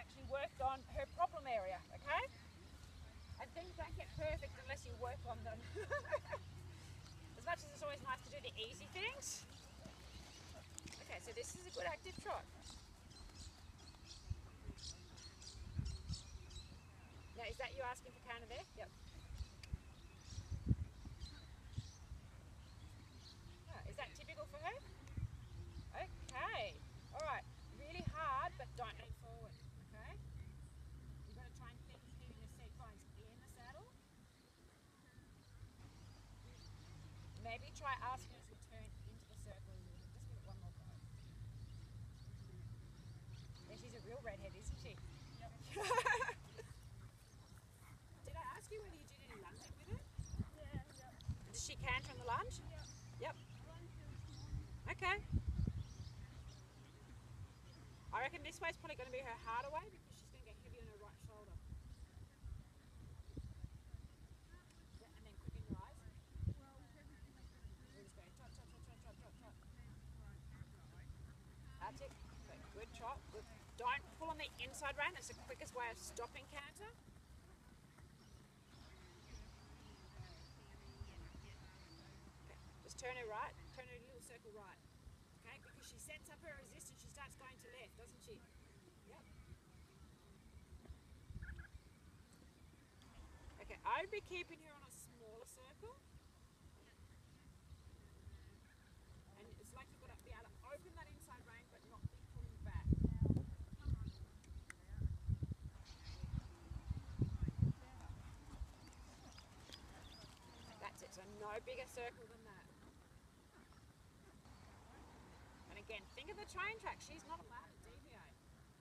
actually worked on her problem area, okay? And things don't get perfect unless you work on them. As much as it's always nice to do the easy things. Okay, so this is a good active trot. Now, is that you asking for counter there? Yep. Oh, is that typical for her? Okay. All right. Really hard, but don't lean forward. Okay. You've got to try and think keeping the seat bones in the saddle. Maybe try asking her to turn into the circle a little bit. Just give it one more go. Yeah, she's a real redhead, isn't she? Yep. Did I ask you whether you did any lunging with her? Yeah, yep. Does she canter on the lunge? Yep. Yep. Okay. I reckon this way's probably going to be her harder way because she's going to get heavy on her right shoulder. Yeah, and then quicken your eyes. We're just going trot, trot, trot, trot, trot, trot, trot. That's it. Okay, good trot. Good. Don't pull on the inside rein. That's the quickest way of stopping canter. Okay, just turn her right. Turn her little circle right. Okay, because she sets up her resistance, she starts going to left, doesn't she? Yep. Okay, I'd be keeping her on a smaller circle. And it's like you've got to be able to open that inside rein but not be pulling back. That's it, so no bigger circle than that. And again, think of the train track. She's not allowed to deviate.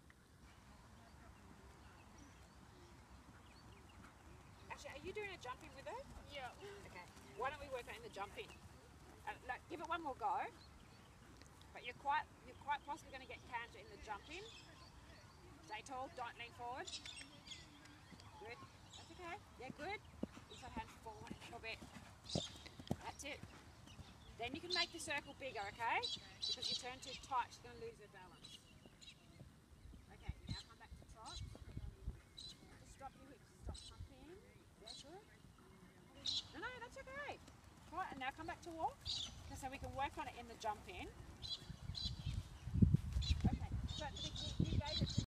Actually, are you doing a jumping with her? Yeah. Okay. Why don't we work on the jumping? Look, give it one more go. But you're quite possibly going to get canter in the jumping. Stay tall. Don't lean forward. Good. That's okay. Yeah, good. Inside hand forward a little bit. That's it. Then you can make the circle bigger, okay? Because you turn too tight, she's going to lose her balance. Okay, now come back to trot. Just drop your hips, stop pumping. Yeah, good. No, that's okay. Right, and now come back to walk. Okay, so we can work on it in the jump in. Okay, so you gave it